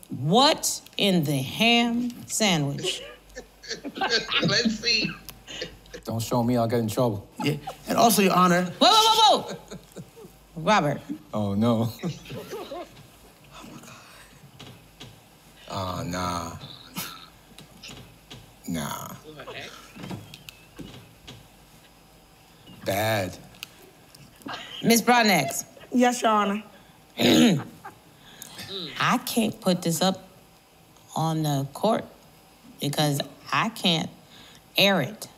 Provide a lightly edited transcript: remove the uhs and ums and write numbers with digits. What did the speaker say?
What in the ham sandwich? Let's see. Don't show me, I'll get in trouble. Yeah, and also, Your Honor. Whoa, whoa, whoa, whoa! Robert. Oh, no. Oh, nah. Nah. Bad. Miss Broadnax. Yes, Your Honor. I can't put this up on the court because I can't air it.